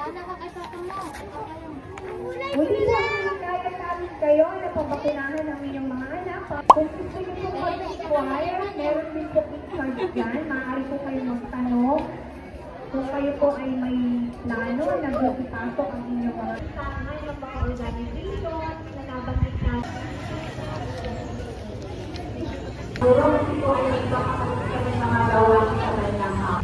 Muli na, kaya namin kayo na pabakinahan ng inyong mga anak. Kung gusto nyo po mag-inquire, meron din po in-charge dyan. Maaari po kayo magtanong. Kung kayo po ay may plano na ipasok ang inyong mga tangan ng mga organization na nabanggit natin. Pero kasi po ay nagkakaroon kami mga gawain sa kanyang house.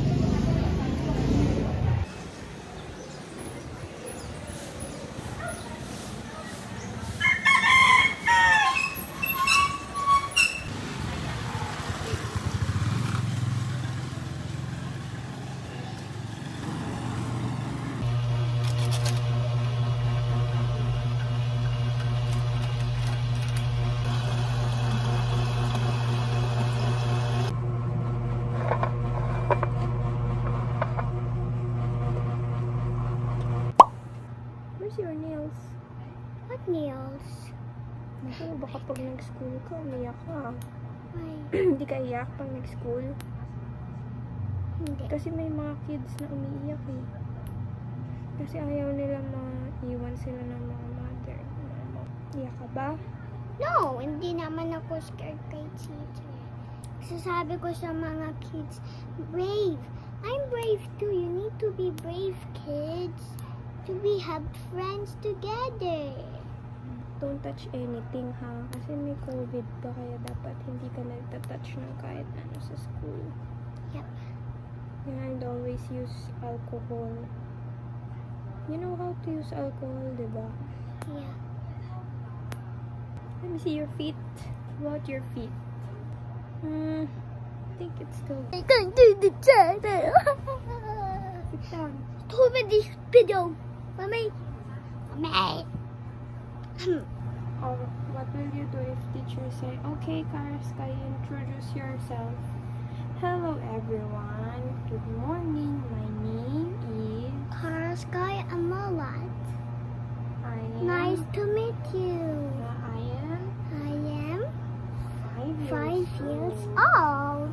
Your nails. What nails? Ano, baka pag nag-school ka, umiyak ka. Why? Hindi ka iyak pag nag-school? Hindi. Kasi may mga kids na umiiyak eh. Kasi ayaw nila maiwan sila ng mga mother. Iyak ka ba? No, hindi naman ako scared kay teacher. Sasabi ko sa mga kids, brave. I'm brave too. You need to be brave, kids. To be have friends together. Don't touch anything ha. Kasi may COVID pa kaya dapat hindi ka nagtatouch ng kahit ano sa school. Yep. Yeah, and always use alcohol. You know how to use alcohol, diba? Yeah. Let me see your feet. What about your feet? I think it's still... I can't do the channel. Sit down. Stop this video. Mommy. Mommy. Or what will you do if teacher say, okay, Karra, introduce yourself. Hello everyone. Good morning. My name is Karra, I'm a lot. I am. Nice to meet you. I am 5 years old.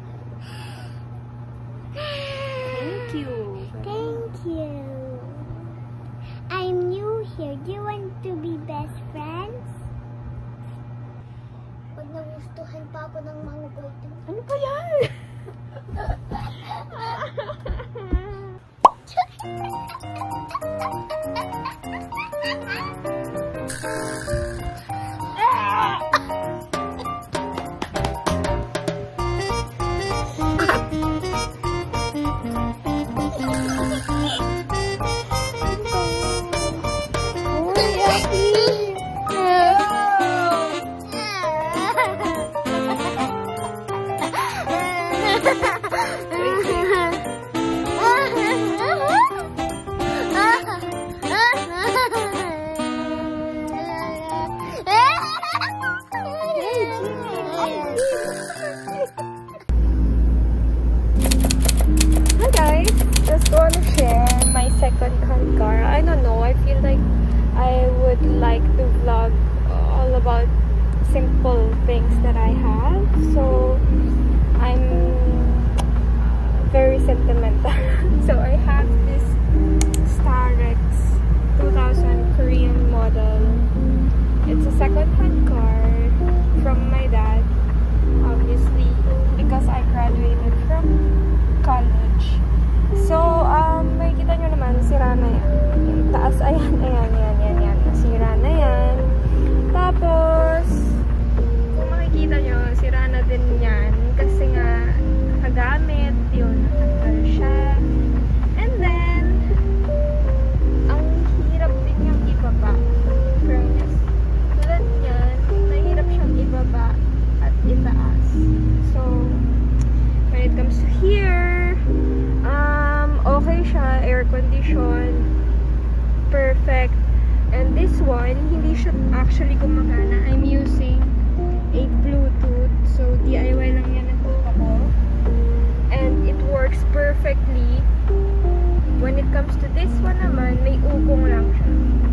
Thank you. Thank you. I'm new here. Do you want to be best friends? Pag nagustuhan pa ako ng mga golden. Ano ba yan? Second-hand Karra. I don't know. I feel like I would like to vlog all about simple things that I have. So I'm very sentimental. So I have this Starex 2000 Korean model. It's a second-hand car from my dad, obviously, because I graduated from college. So, makikita nyo naman, sira na yan. Yung taas, ayan. Nasira na yan. Tapos, kung makikita nyo, sira na din yan. Kasi nga, nakagamit, yun, nakakal siya. And then, ang hirap din yung ibaba. Fairness. Tulad yan, nahirap siyang ibaba at itaas. So, when it comes to here, okay siya, air condition, perfect. And this one, hindi siya actually gumagana. I'm using a Bluetooth, so DIY lang yan ang kuha ko. And it works perfectly. When it comes to this one naman, may ugong lang siya.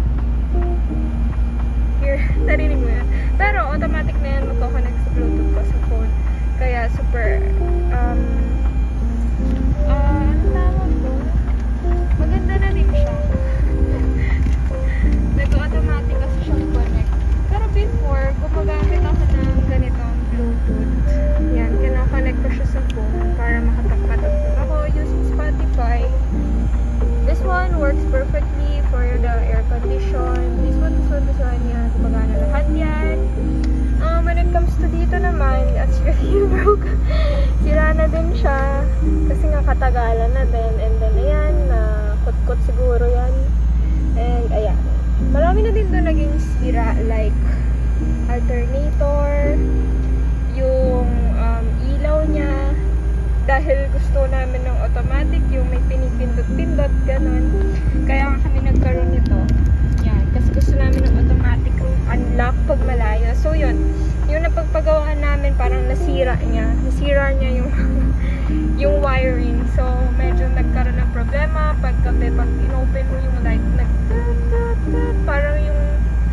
Here, narinig mo yan. Pero automatic na yan magkoconnect sa Bluetooth ko sa phone. Kaya super, maganda na rin This one works perfectly for the air condition. This one, yan. Gumagana lahat yan. When it comes to dito naman, as you broke, sira na din siya. Kasi nga katagalan na din. And then, ayan, kot-kot siguro yan. And, ayan. Marami na din doon naging sira. Like, alternator, yung ilaw niya. Dahil gusto namin ng automatic, yung may pinipindot-pindot, ganun. Kaya kami nagkaroon nito. Yan. Kasi gusto namin ng automatic unlock pag malayo. So, yun. Yung napagpagawaan namin, parang nasira niya. Nasira niya yung yung wiring. So, medyo nagkaroon ng problema. Pag inopen mo yung light, parang yung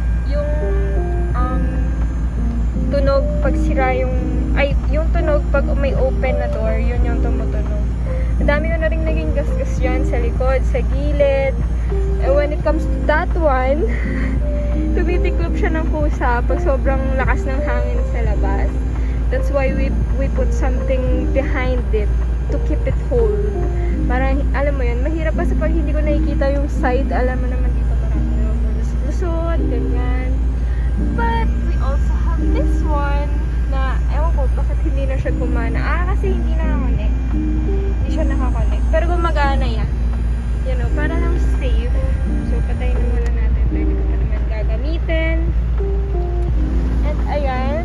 tunog pag sira yung tunog pag may open na door, yun yung tumutunog. Ang dami ko na rin naging gasgas yan sa likod, sa gilid. And when it comes to that one, tumitiklop siya ng kusa pag sobrang lakas ng hangin sa labas. That's why we put something behind it to keep it hold. Parang, alam mo yun, mahirap pa sa pag hindi ko nakikita yung side. Alam mo naman dito marami lusot, ganyan. But we also have this one na, ewan ko, bakit hindi na siya gumana. Kasi hindi nakakonect. Hindi siya nakakonect. Pero gumagana yan. You know, para lang safe. So, patayin na muna natin. Hindi ko pa naman gagamitin. And, ayan.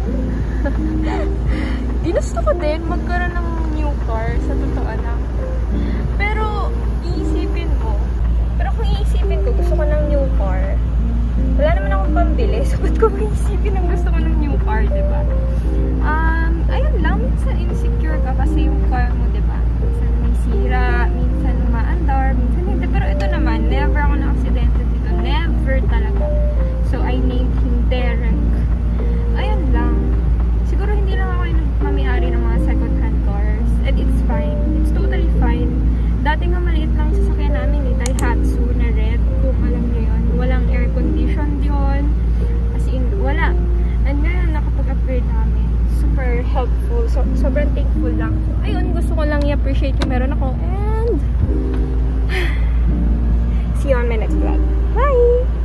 Ginusto ko din magkaroon ng new car. Sa totoo lang. Pero, iisipin mo. Pero kung iisipin ko, gusto ko ng new car. Wala naman akong pambili. So, ba't ko iisipin ang gusto ko ng new car, diba? Ayun lang. Minsan insecure ka kasi yung car mo, diba? Minsan may sira, minsan umaandar, minsan hindi. Pero ito naman, never ako na-aksidente dito. Never talaga. So, I named him Derek. Ayun lang. Siguro hindi lang ako yung mamiyari ng mga second-hand cars. And it's fine. It's totally fine. Dati nga maliit lang yung sasakyan namin eh. Daihatsu na red. Kung alam nyo yun. Walang air condition yun. As in, wala. And ngayon, nakapag-upgrade namin. Super helpful. So, sobrang thankful lang. So, ayun, gusto ko lang i-appreciate yung meron ako. And, see you on my next vlog. Bye!